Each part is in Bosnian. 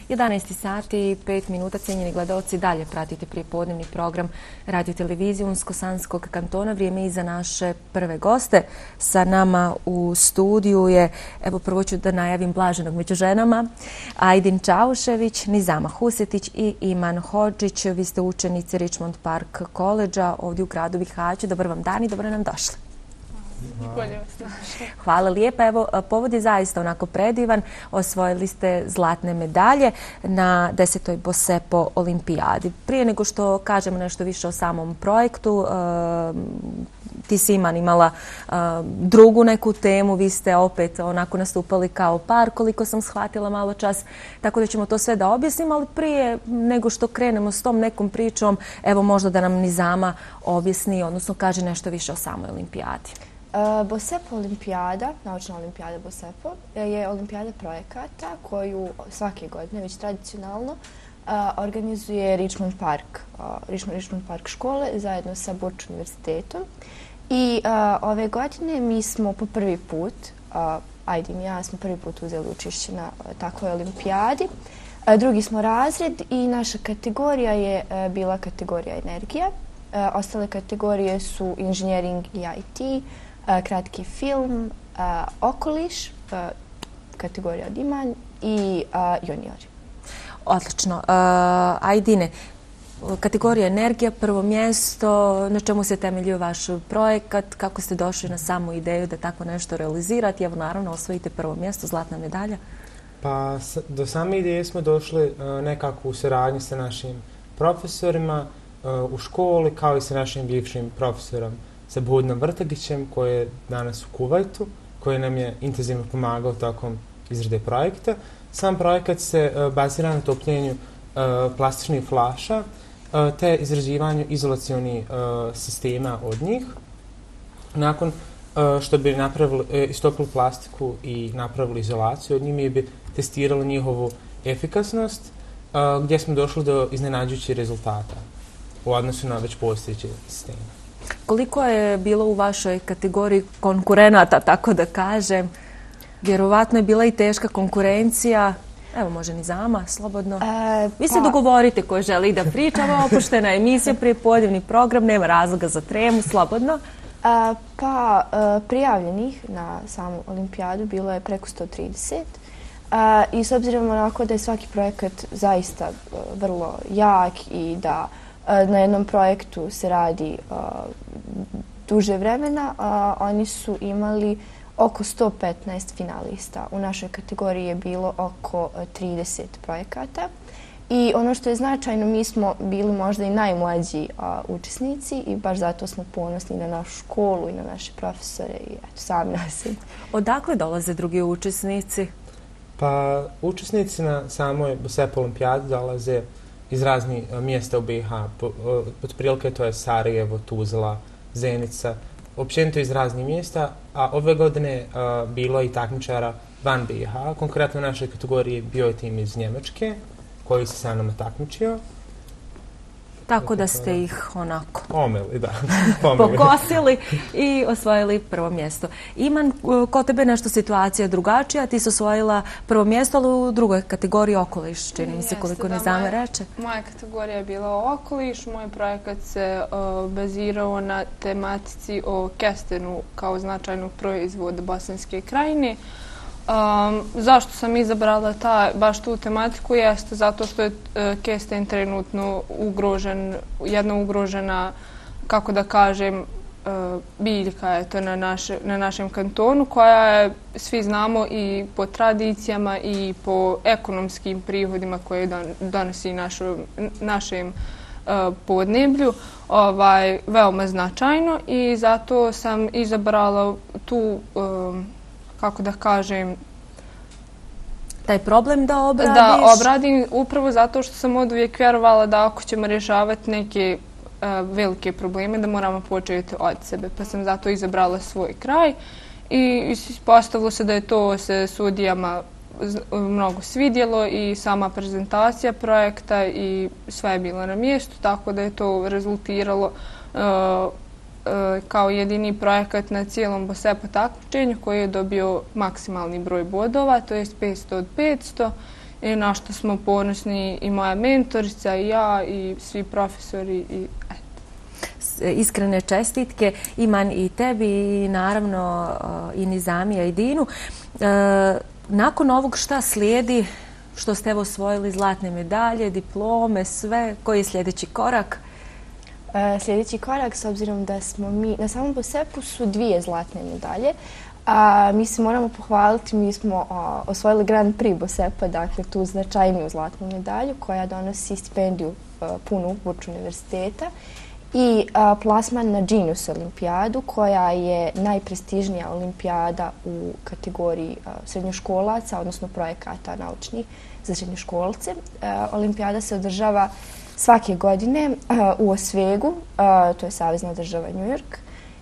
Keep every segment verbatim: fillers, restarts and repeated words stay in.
jedanaest sati i pet minuta, cijenjeni gledaoci, dalje pratite prijepodnevni program Radio televizije Unsko-Sanskog kantona. Vrijeme i za naše prve goste. Sa nama u studiju je, evo prvo ću da najavim blaženog među ženama, Ajdin Čaušević, Nizama Husetić i Iman Hodžić. Vi ste učenici Richmond Park College-a ovdje u gradu Bihaću. Dobar vam dan i dobro nam došli. Hvala lijepa. Evo, povod je zaista onako predivan. Osvojili ste zlatne medalje na desetoj Bosepo olimpijadi. Prije nego što kažemo nešto više o samom projektu, ti si, Iman, imala drugu neku temu, vi ste opet onako nastupali kao par, koliko sam shvatila malo čas, tako da ćemo to sve da objasnimo, ali prije nego što krenemo s tom nekom pričom, evo možda da nam Nizama objasni, odnosno kaže nešto više o samoj olimpijadi. Bosepo olimpijada, naučna olimpijada Bosepo, je olimpijada projekata koju svake godine, već tradicionalno, organizuje Richmond Park, Richmond Park škole zajedno sa Burch univerzitetom. I ove godine mi smo po prvi put, Ajdin i ja smo prvi put uzeli učešće na takvoj olimpijadi. Drugi smo razred i naša kategorija je bila kategorija energija. Ostale kategorije su inženjering i I T, kratki film, okoliš, kategorija Diman i juniori. Odlično. Ajdine, kategorija energija, prvo mjesto, na čemu se temeljio vaš projekat, kako ste došli na samu ideju da tako nešto realizirate? Evo naravno osvojite prvo mjesto, zlatna medalja. Pa do same ideje smo došli nekako u saradnji sa našim profesorima u školi, kao i sa našim bivšim profesorom Sabudnom Vrtagićem, koji je danas u Kuvajtu, koji nam je intenzivno pomagao tokom izrade projekta. Sam projekat se bazira na topljenju plastičnih flaša te izrađivanju izolacionih sistema od njih. Nakon što bi napravili, istopili plastiku i napravili izolaciju od njih, mi bi testirali njihovu efikasnost, gdje smo došli do iznenađujućih rezultata u odnosu na već postojeće sisteme. Koliko je bilo u vašoj kategoriji konkurenata, tako da kažem? Vjerovatno je bila i teška konkurencija. Evo, može Nizama, slobodno. E, Vi se pa... dogovorite ko želi da priča, ovo opuštena emisija, prijepodnevni program, nema razloga za tremu, slobodno. A, pa, a, prijavljenih na samu olimpijadu bilo je preko sto trideset. A, I s obzirom onako da je svaki projekat zaista a, vrlo jak i da a, na jednom projektu se radi a, duže vremena, a, oni su imali oko sto petnaest finalista. U našoj kategoriji je bilo oko trideset projekata. I ono što je značajno, mi smo bili možda i najmlađi a, učesnici i baš zato smo ponosni na našu školu i na naše profesore i eto, sami na sebe. Odakle dolaze drugi učesnici? Pa, učesnici na samoj Bosepo olimpijadi dolaze iz raznih mjesta u B i H. Otprilike to je Sarajevo, Tuzla, Zenica, općenito iz raznih mjesta, a ove godine a, bilo je i takmičara van B i H. Konkretno u našoj kategoriji bio je tim iz Njemačke, koji se sa nama takmičio. Tako da ste ih onako omeli, da. pokosili i osvojili prvo mjesto. Iman, kod tebe nešto situacija drugačija, ti si osvojila prvo mjesto, ali u drugoj kategoriji okoliš, čini mi se, koliko Nizama reče. Moja kategorija je bila okoliš, moj projekat se uh, bazirao na tematici o kestenu kao značajnog proizvoda Bosanske krajine. Um, zašto sam izabrala ta, baš tu tematiku jeste zato što je uh, kesten trenutno ugrožen, jedna ugrožena, kako da kažem, uh, biljka je to na, naše, na našem kantonu, koja je, svi znamo, i po tradicijama i po ekonomskim prihodima koje don, donosi našu, našem uh, podneblju, ovaj, veoma značajno i zato sam izabrala tu um, kako da kažem, taj problem da obradiš? Da obradim, upravo zato što sam od uvijek vjerovala da ako ćemo rješavati neke uh, velike probleme, da moramo početi od sebe. Pa sam zato izabrala svoj kraj i ispostavilo se da je to se sudijama mnogo svidjelo i sama prezentacija projekta i sve je bilo na mjestu, tako da je to rezultiralo uh, kao jedini projekat na cijelom Bosepo takmičenju koji je dobio maksimalni broj bodova, to je petsto od petsto i na što smo ponosni i moja mentorica i ja i svi profesori i eto. Iskrene čestitke Iman i tebi i naravno i Nizami i Dinu. Nakon ovog šta slijedi, što ste evo osvojili zlatne medalje, diplome, sve, koji je sljedeći korak? Sljedeći korak, s obzirom da smo mi, na samom BOSEP-u su dvije zlatne medalje, a mi se moramo pohvaliti, mi smo a, osvojili Grand Prix BOSEP-a, dakle tu značajniju zlatnu medalju koja donosi stipendiju a, punu Burč univerziteta i a, plasman na Genius olimpijadu koja je najprestižnija olimpijada u kategoriji a, srednjoškolaca, odnosno projekata naučnih za srednjoškolce. A, olimpijada se održava svake godine a, u Osvegu, a, to je savezna država New York.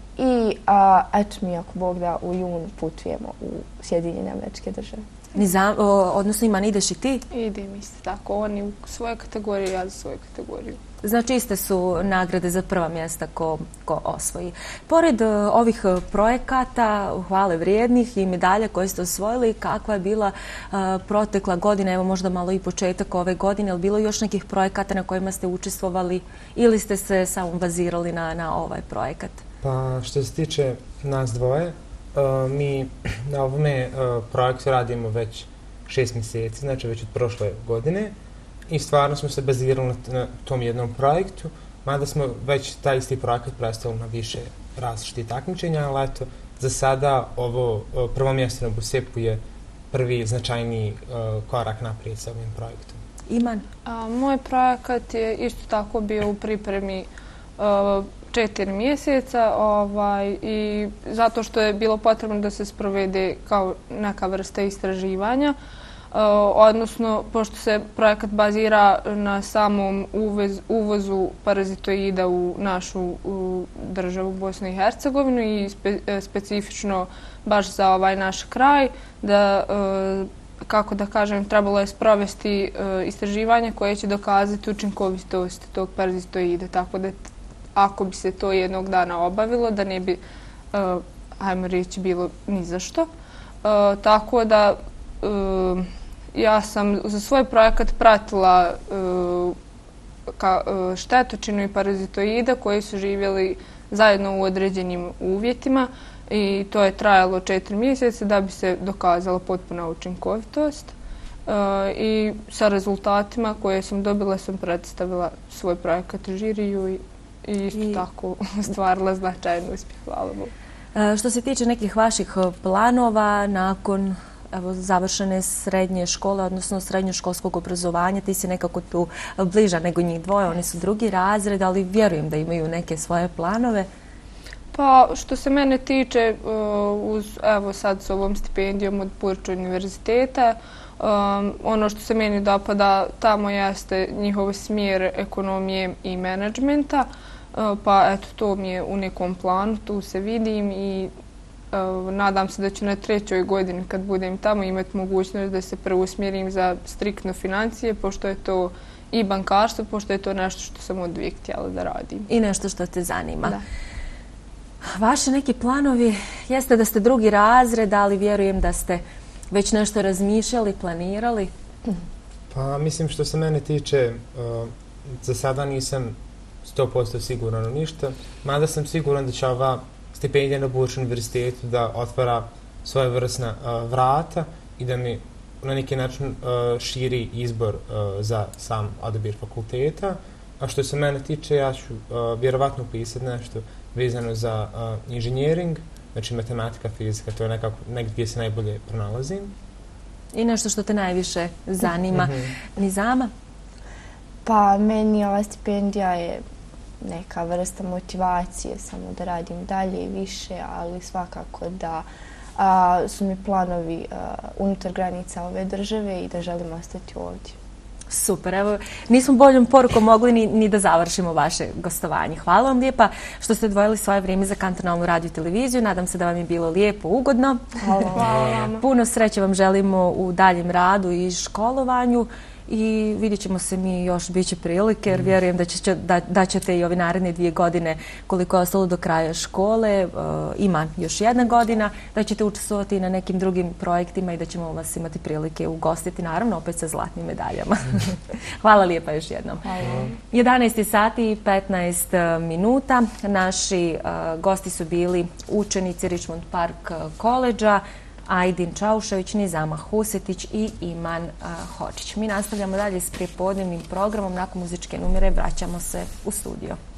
I a, eto mi, ako Bog da, u junu putujemo u Sjedinjene Američke Države. Nizam, o, odnosno Iman, ideš i ti? Idem isto tako, oni u svojoj kategoriji, ja za svoju kategoriju. Znači iste su nagrade za prva mjesta ko, ko osvoji. Pored uh, ovih projekata, hvale vrijednih i medalja koje ste osvojili, kakva je bila uh, protekla godina, evo možda malo i početak ove godine, ali bilo još nekih projekata na kojima ste učestvovali ili ste se samo bazirali na, na ovaj projekat? Pa što se tiče nas dvoje, uh, mi na ovome uh, projektu radimo već šest mjeseci, znači već od prošle godine. I stvarno smo se bazirali na tom jednom projektu, mada smo već taj isti projekat predstavili na više različitih takmičenja, ali eto, za sada ovo prvo mjesto na BOSEP-u je prvi značajniji uh, korak naprijed sa ovim projektom. Iman? A, moj projekat je isto tako bio u pripremi uh, četiri mjeseca ovaj, i zato što je bilo potrebno da se sprovede kao neka vrsta istraživanja. Uh, odnosno, pošto se projekat bazira na samom uvez, uvozu parazitoida u našu u državu Bosnu i Hercegovinu i spe, specifično baš za ovaj naš kraj, da, uh, kako da kažem, trebalo je sprovesti uh, istraživanje koje će dokazati učinkovitost tog parazitoida, tako da ako bi se to jednog dana obavilo, da ne bi, uh, ajmo reći, bilo ni za što. Uh, tako da uh, ja sam za svoj projekat pratila uh, ka, uh, štetočinu i parazitoida koji su živjeli zajedno u određenim uvjetima i to je trajalo četiri mjeseca da bi se dokazala potpuna učinkovitost. Uh, I sa rezultatima koje sam dobila sam predstavila svoj projekat žiriju i, i isto I... tako stvarila značajan uspjeh. Hvala Bogu. Uh, što se tiče nekih vaših planova nakon evo, završene srednje škole, odnosno srednjoškolskog obrazovanja, ti si nekako tu bliža nego njih dvoje, oni su drugi razred, ali vjerujem da imaju neke svoje planove. Pa što se mene tiče, uz, evo sad s ovom stipendijom od Burč univerziteta, um, ono što se meni dopada tamo jeste njihov smjer ekonomije i menadžmenta, uh, pa eto to mi je u nekom planu, tu se vidim i Uh, nadam se da ću na trećoj godini kad budem tamo imati mogućnost da se preusmjerim za striktno financije, pošto je to i bankarstvo, pošto je to nešto što sam od uvijek htjela da radim. I nešto što te zanima. Da. Vaši neki planovi jeste da ste drugi razred, ali vjerujem da ste već nešto razmišljali, planirali. Pa mislim što se mene tiče, uh, za sada nisam sto posto siguran u ništa, mada sam siguran da će ova stipendija na Burč univerzitetu da otvara svoje vrstna uh, vrata i da mi na neki način uh, širi izbor uh, za sam odabir fakulteta. A što se mene tiče, ja ću uh, vjerovatno upisati nešto vezano za uh, inženjering, znači matematika, fizika, to je nekako negdje gdje se najbolje pronalazim. I nešto što te najviše zanima. Mm-hmm. Nizama? Pa meni ova stipendija je neka vrsta motivacije samo da radim dalje i više, ali svakako da a, su mi planovi a, unutar granica ove države i da želim ostati ovdje. Super, evo, nismo boljom porukom mogli ni, ni da završimo vaše gostovanje. Hvala vam lijepa što ste odvojili svoje vrijeme za kantonalnu radio i televiziju. Nadam se da vam je bilo lijepo, ugodno. Hvala vam. Puno sreće vam želimo u daljem radu i školovanju i vidjet ćemo se mi još, bit će prilike, jer vjerujem da, će, da, da ćete i ove naredne dvije godine, koliko je ostalo do kraja škole, uh, ima još jedna godina, da ćete učestvovati na nekim drugim projektima i da ćemo vas imati prilike ugostiti, naravno opet sa zlatnim medaljama. Hvala lijepa još jednom. Hvala. jedanaest sati i petnaest minuta. Naši uh, gosti su bili učenici Richmond Park koledža, Ajdin Čaušević, Nizama Husetić i Iman uh, Hočić. Mi nastavljamo dalje s prijepodnevnim programom. Nakon muzičke numere vraćamo se u studio.